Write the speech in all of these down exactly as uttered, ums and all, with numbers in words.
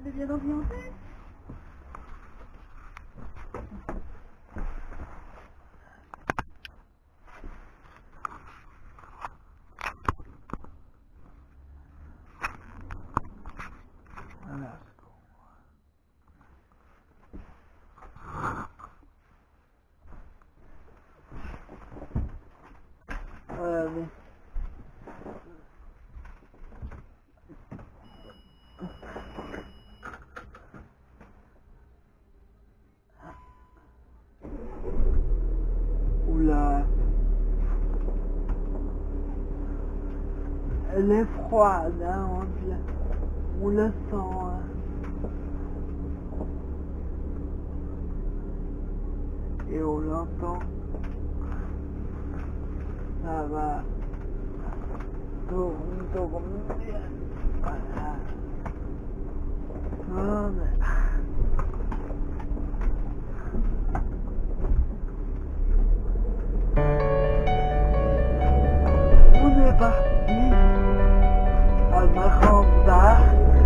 T'es bien orienté? Voilà. Euh, mais... Oula. Elle est froide, hein, on, le, on le sent. Hein. Et on l'entend. Ça va. Tourne, tourne. Voilà. Tourne. On est parti. On me rembarque.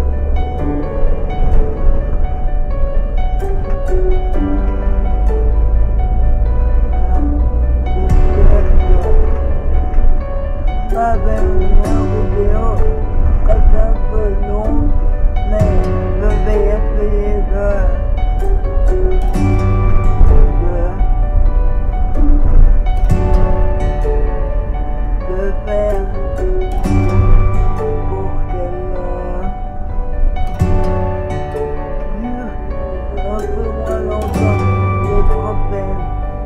Ma dernière vidéo est un peu longue, mais je vais essayer de, de, de faire pour qu'elle dure un peu moins longtemps les prochaines.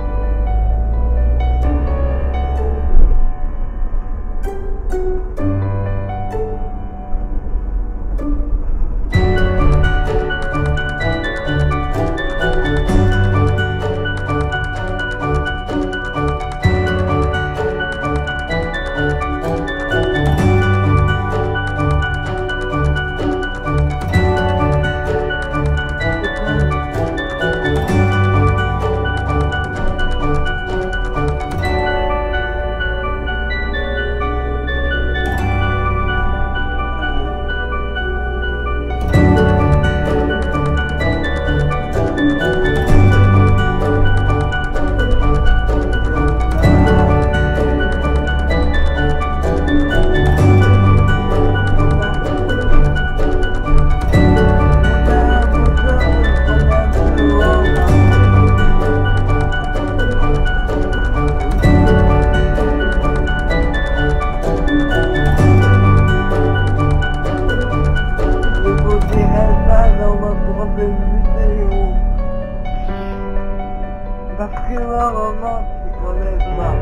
Parce que normalement, tu connais pas.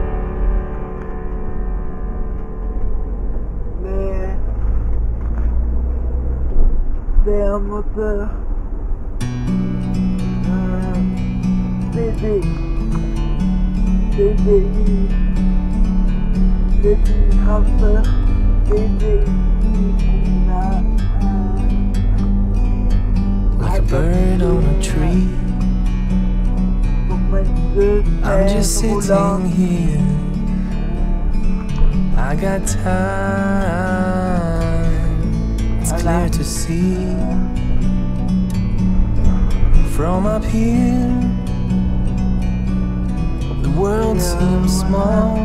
Mais c'est un moteur euh, C D C D I C D I Crafter C D I qu'on a like a bird on a tree. I'm just sitting here. I got time. It's clear to see from up here. The world seems small.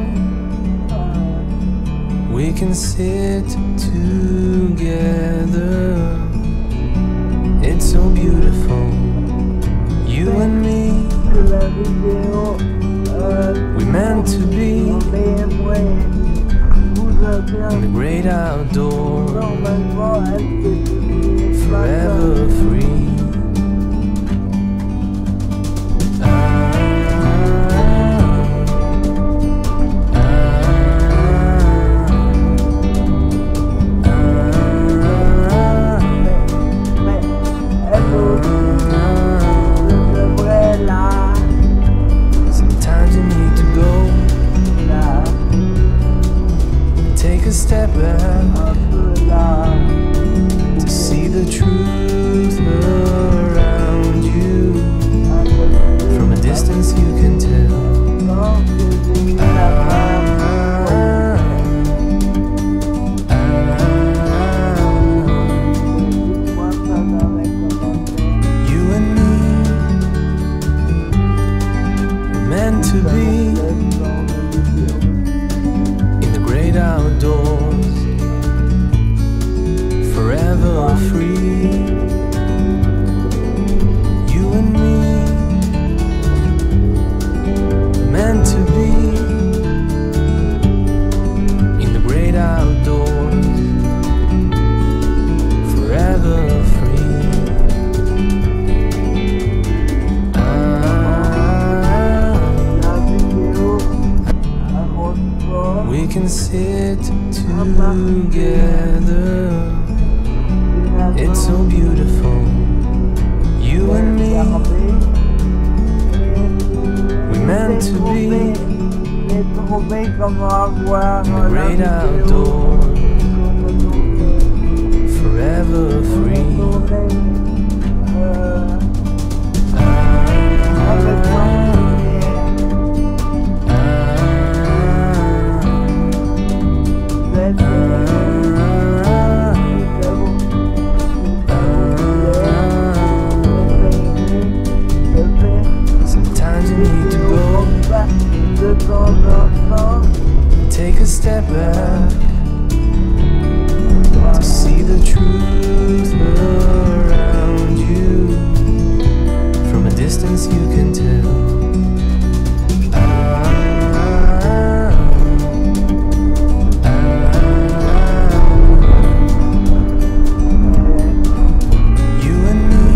We can sit together. It's so beautiful, you and me. We meant to be in the great outdoors, forever free. Step back to see the truth. forever free. You and me, meant to be in the great outdoors, forever free. Ah, we can sit together. It's so beautiful, you and me. We meant to be in the great outdoors, forever free. Ah, sometimes you need to go, take a step back to see the truth around you. From a distance you can tell. Ah, ah, you and me,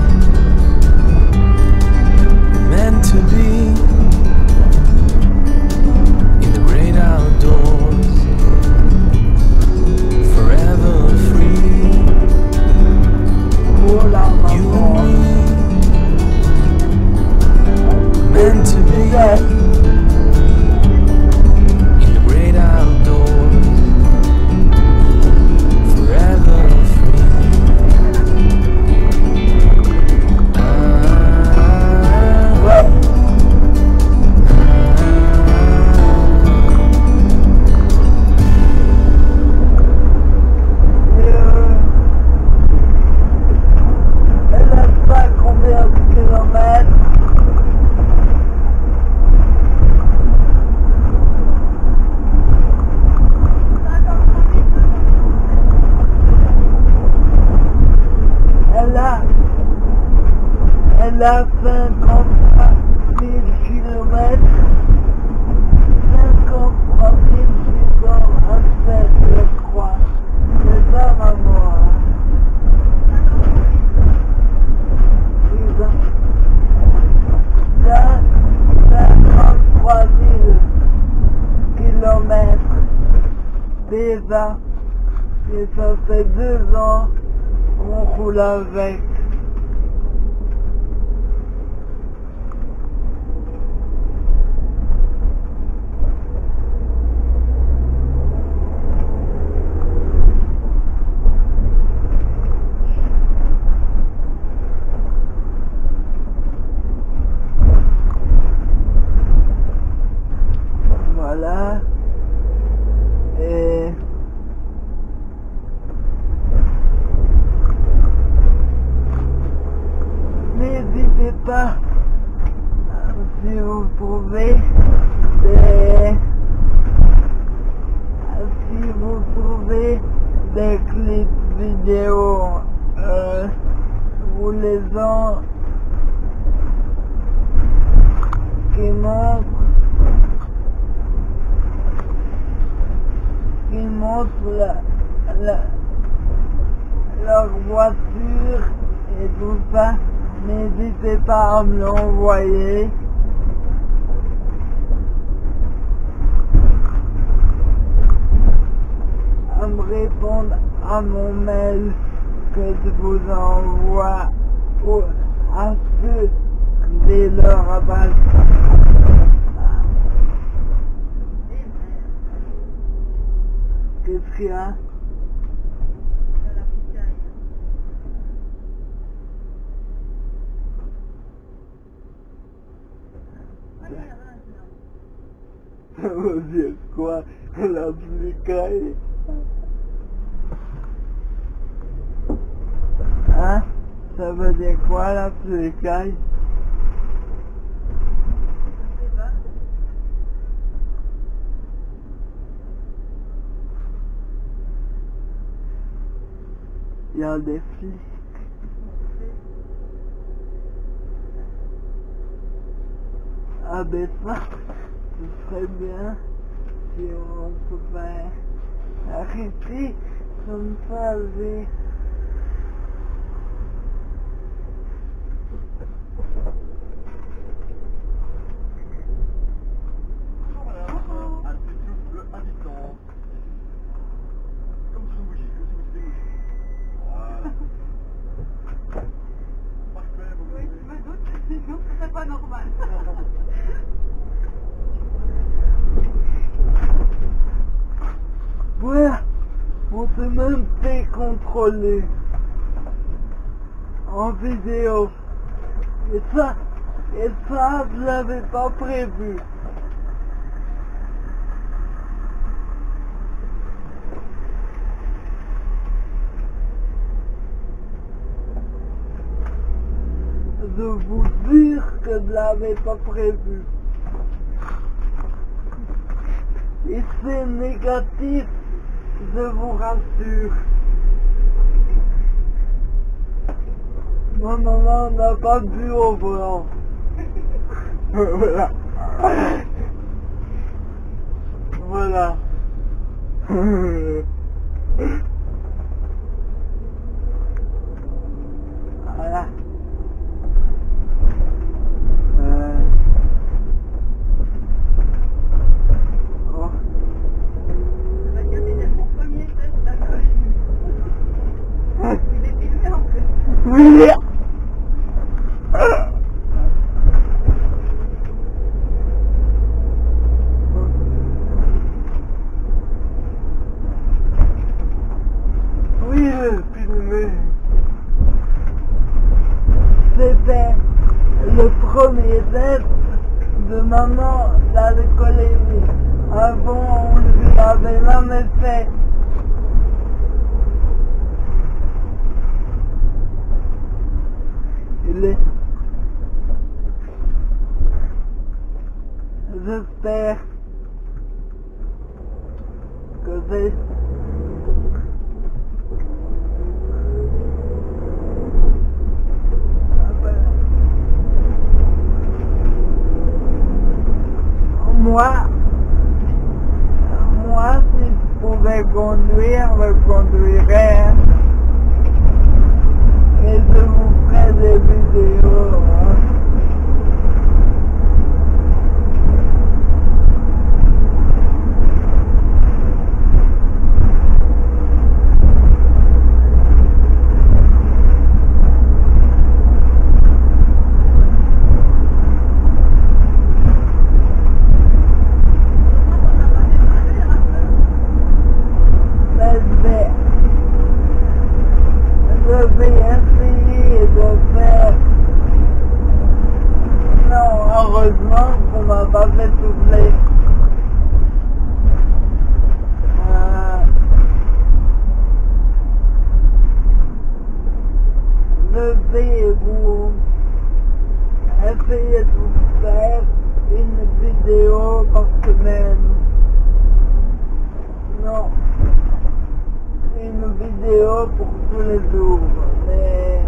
meant to be in the great outdoors, forever free. You and me, meant to be in the great outdoors, forever free. Ah, Elle a pas combien de kilomètres? Elle a, elle a cinquante-trois mille kilomètres, cinquante-trois mille huit cent vingt-sept, je crois. C'est ça, maman. Oui, ça. Ça, cinquante-trois mille kilomètres déjà, et ça fait deux ans qu'on roule avec. Voilà. Et n'hésitez pas, si vous trouvez des si vous trouvez des clips vidéo, euh, vous les en qui montrent qui montrent la, la, leur voiture et tout ça, n'hésitez pas à me l'envoyer. À me répondre à mon mail que je vous envoie ou à ceux de leur adresse. Qu'est-ce qu'il y a? Ça veut dire quoi? La flicaille? Hein? Ça veut dire quoi la flicaille? Il y a des flics. Ah ben ça, ce serait bien si on pouvait arrêter comme ça avec... Ouais, on s'est même fait contrôler en vidéo. Et ça, et ça, je l'avais pas prévu. Je vous jure que je l'avais pas prévu. Et c'est négatif, je vous rassure. Non, non, non, on n'a pas bu au volant. Voilà. Voilà. Voilà. Euh... Oh. Oui. Oui, le filmé. C'était le premier test de maman d'alcoolémie. Avant, on lui avait jamais fait. Il est... J'espère que c'est... Moi, moi, si je pouvais conduire, je conduirais. Et je vous ferai des vidéos. Hein. Je vais essayer de faire... Non, heureusement qu'on m'a pas fait souffler. Euh... Je vais vous essayer de vous faire une vidéo par semaine. Non. Une vidéo pour tous les jours, mais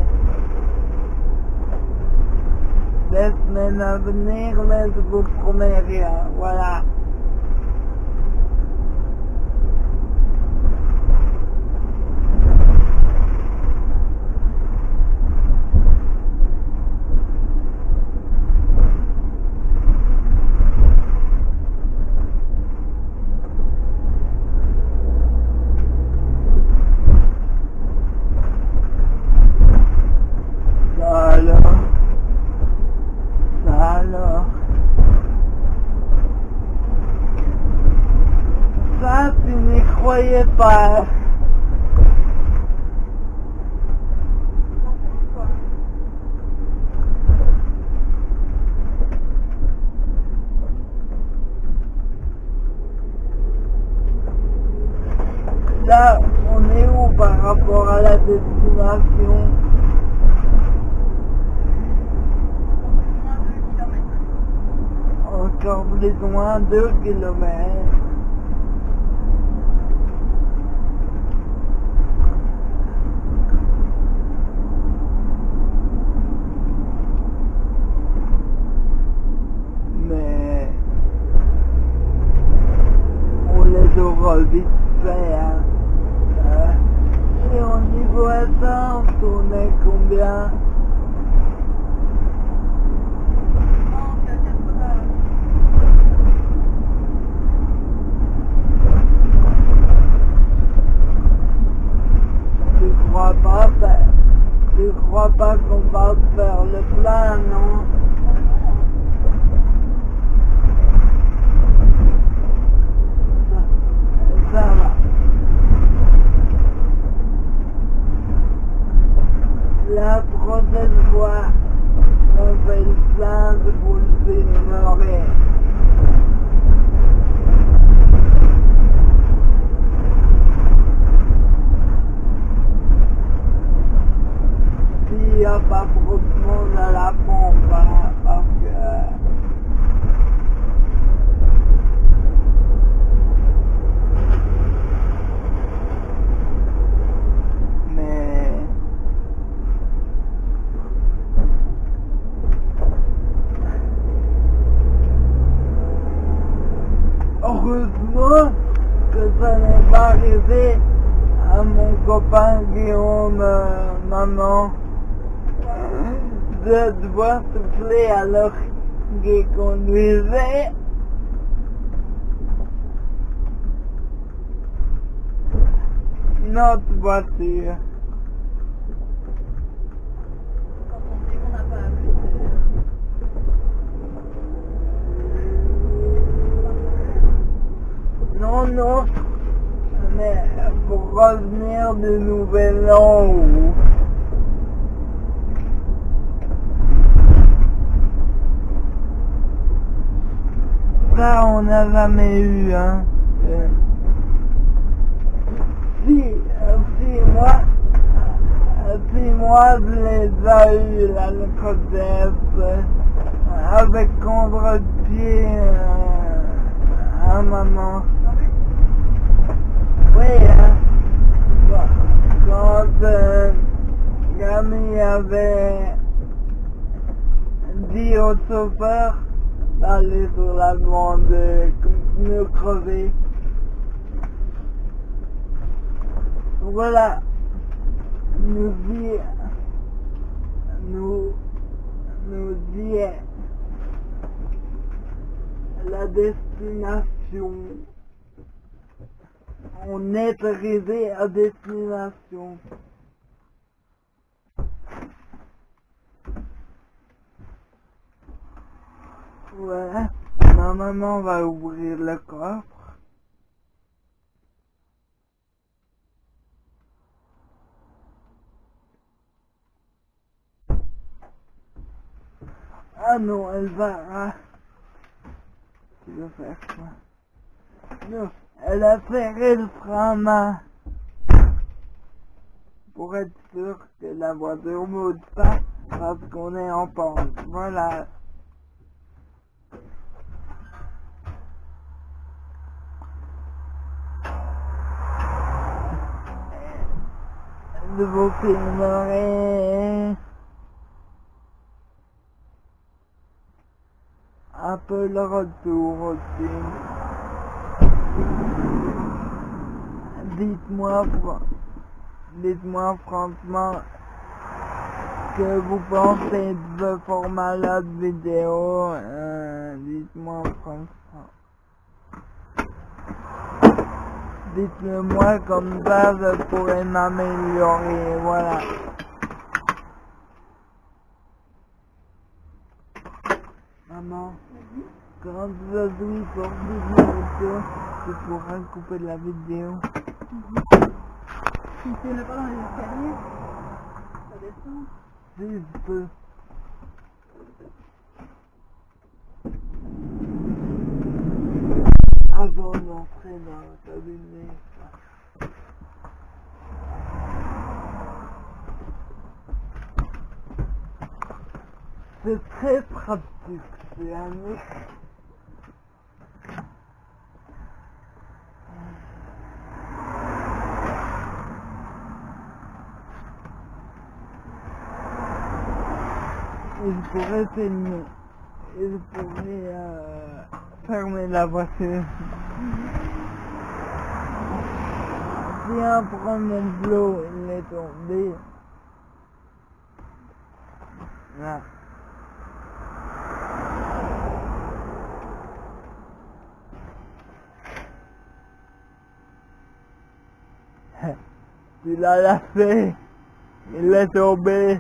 les semaines à venir, mais je vous promets rien, voilà. Alors, alors, ça tu n'y croyais pas. Là, on est où par rapport à la destination? Encore plus loin, deux kilomètres. France, on est combien? Tu crois pas faire, tu crois pas qu'on va faire le plein, non? Ça, ça va. La prochaine fois, on fait le plein de vous le ignorer. S'il n'y a pas trop de monde à la pompe, hein, parce que... Mais... Heureusement que ça n'est pas arrivé à mon copain Guillaume, euh, maman, de devoir souffler alors qu'il conduisait. Notre voiture. Quand on dit qu'on n'a pas apprécié. Non, non, mais pour revenir de Nouvel An, ça on n'a jamais eu, hein. Euh, si, euh, si moi, euh, si moi je les ai eu, là, le contexte, euh, avec contre-pied, euh, à maman. Oui, hein, quand euh, Camille avait dit au chauffeur d'aller sur la bande de pneus crevés. Voilà, nous dit, nous, nous dit la destination. On est arrivé à destination. Voilà, ma maman va ouvrir le coffre. Ah non, elle va... Ah. Tu veux faire quoi? Non. Elle a serré le frein à main pour être sûr que la voiture ne bouge pas parce qu'on est en pente. Voilà. Je vous filmerai un peu le retour aussi. Dites-moi, dites-moi franchement que vous pensez de ce format-là de vidéo. Euh, dites-moi franchement. Dites-le moi comme ça, je pourrais m'améliorer. Voilà. Maman, quand je suis sorti de la voiture, tu pourras couper la vidéo. Si tu n'es pas dans les escaliers, ça descend. Si je peux. Avant d'entrer dans le cabinet. C'est très pratique, c'est un mec. Il pourrait filmer. Il pourrait euh, fermer la voiture. Si un problème de l'eau, il est tombé, Là. Tu l'as lâché. Il est tombé.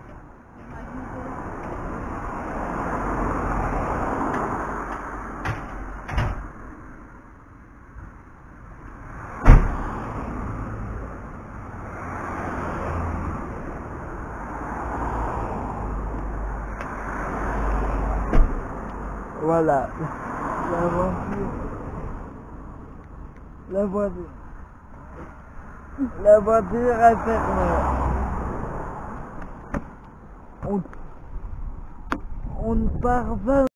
Voilà, la voiture, la voiture, la voiture est fermée. On, on ne parvint